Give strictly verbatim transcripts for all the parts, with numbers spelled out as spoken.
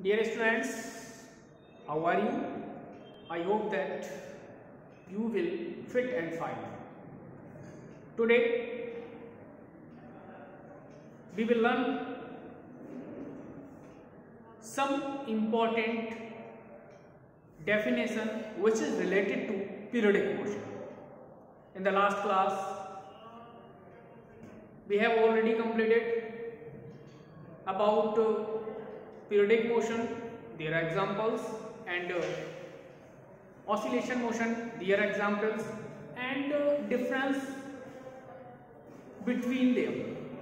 Dear students, how are you? I hope that you will fit and fine. Today we will learn some important definition which is related to periodic motion. In the last class we have already completed about uh, periodic motion, their examples, and uh, oscillation motion, their examples, and uh, difference between them.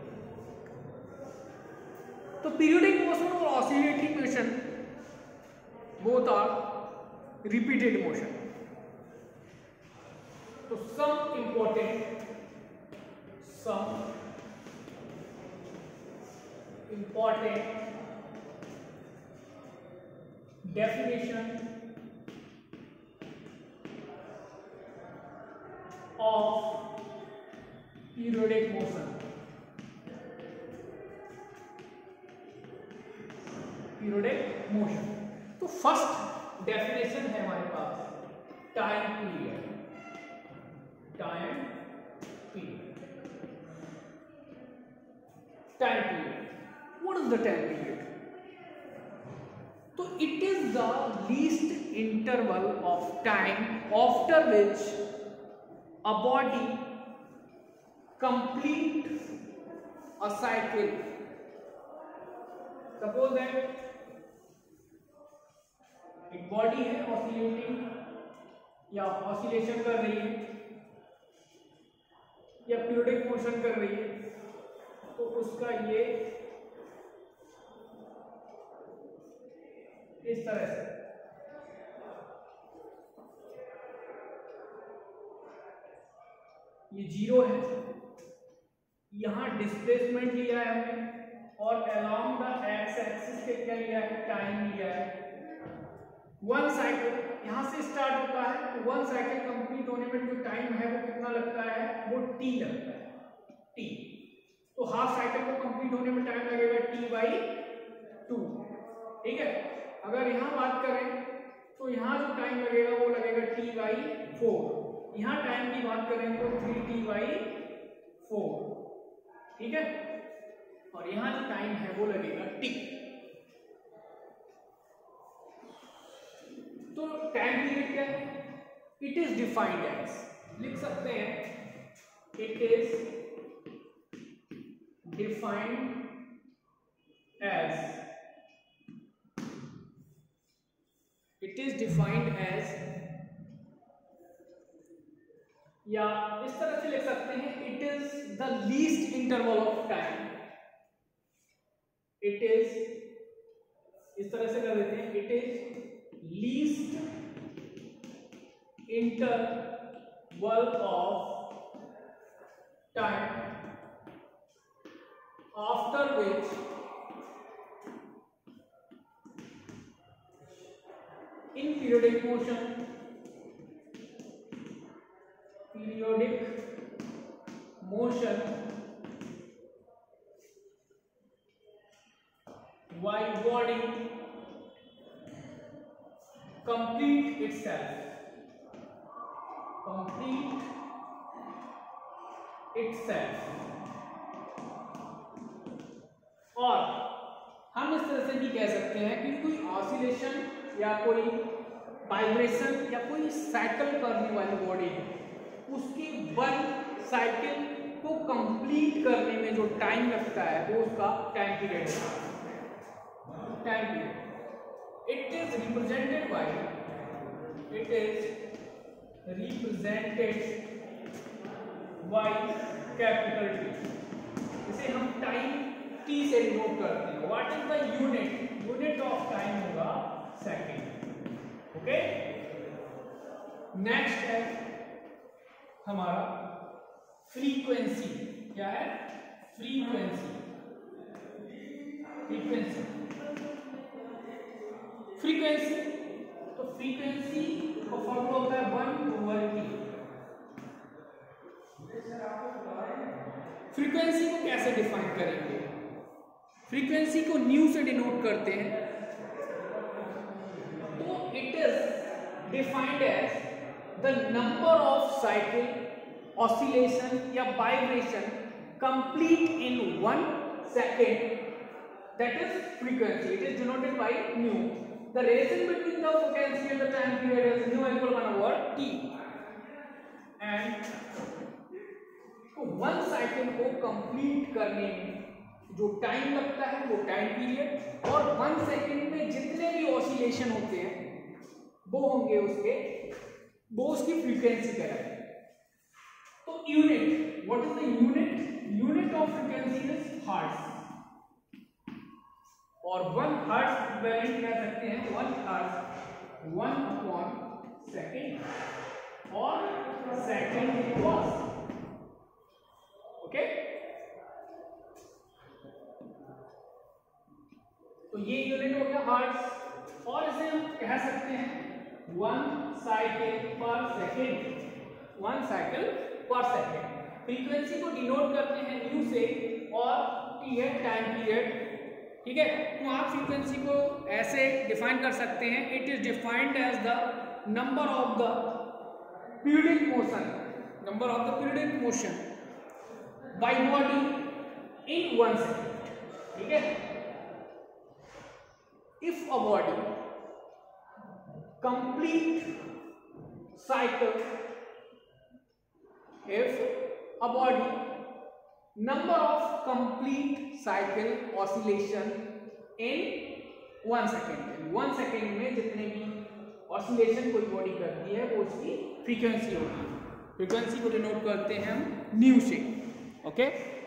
So periodic motion or oscillatory motion both are repeated motion. So some important some important definition of periodic motion. Periodic motion. तो first definition है हमारे पास time period. Time period. Time period. What is the time period? So it is the least interval of time after which a body completes a cycle. Suppose that एक body है oscillating या oscillation कर रही है या periodic motion कर रही है, तो उसका ये इस तरह से ये जीरो है, यहां डिस्प्लेसमेंट लिया है हमने, और अलोंग द एक्स एक्सिस के क्या लिया है, टाइम लिया है. वन साइकिल यहां से स्टार्ट होता है, तो वन साइकिल कंप्लीट होने में जो टाइम है वो कितना लगता है, वो टी लगता है. टी. तो हाफ साइकिल को कंप्लीट होने में टाइम लगेगा टी बाई टू. ठीक है. अगर यहां बात करें तो यहां जो टाइम लगेगा वो लगेगा टी बाई फोर. यहां टाइम की बात करें तो थ्री टी बाई फोर. ठीक है. और यहां जो टाइम है वो लगेगा टी. तो टाइम पीरियड क्या है? इट इज डिफाइंड एज, लिख सकते हैं, it is defined as it is defined as या इस तरह से लिख सकते हैं, it is the least interval of time. It is इस तरह से कर देते हैं, it is least interval of time after which in periodic motion periodic motion why body complete itself complete itself. और हम इस तरह से भी कह सकते हैं कि कोई ऑसिलेशन या कोई वाइब्रेशन या कोई साइकिल करने वाली बॉडी है, उसकी वन साइकिल को कंप्लीट करने में जो टाइम लगता है वो उसका टाइम पीरियड है. Time period. It is represented by it is represented by capital T. इसे हम टाइम टी से डिनोट करते हैं. What is the unit? Unit of time होगा सेकेंड. ओके. नेक्स्ट है हमारा फ्रीक्वेंसी. क्या है? फ्रीक्वेंसी. फ्रीक्वेंसी फ्रीक्वेंसी तो फ्रीक्वेंसी का फॉर्मूला होता है वन ओवर टी. फ्रीक्वेंसी को कैसे डिफाइन करेंगे? फ्रीक्वेंसी को न्यू से डिनोट करते हैं. Defined as the number of cycle oscillation या vibration complete in one second, that is frequency. It is denoted by nu. The relation between the frequency and the time period is nu equal one over T. And one cycle को complete करने में जो time लगता है वो time period, और one second में जितने भी ऑसिलेशन होते हैं वो होंगे उसके वो उसकी फ्रीक्वेंसी कहलाएगी. तो unit, what is the unit? Unit of frequency is hertz, और वन हर्ट्ज इक्विवेलेंट कह सकते हैं one hertz one upon second, और सेकेंड वॉट. ओके, तो ये यूनिट हो गया हर्ट्ज. और इसे हम कह सकते हैं one cycle per second, one cycle per second. Frequency को डिनोट करते हैं न्यू से, और टी है टाइम पीरियड. ठीक है, तो आप फ्रीक्वेंसी को ऐसे डिफाइन कर सकते हैं. It is defined as the number of the periodic motion, number of the periodic motion by body in one second. ठीक है, if a body complete cycle, if a body number of complete cycle oscillation in one second, one second में जितने भी oscillation कोई body करती है वो उसकी फ्रीक्वेंसी होगी. फ्रीक्वेंसी को डिनोट करते हैं हम न्यू से. Okay okay?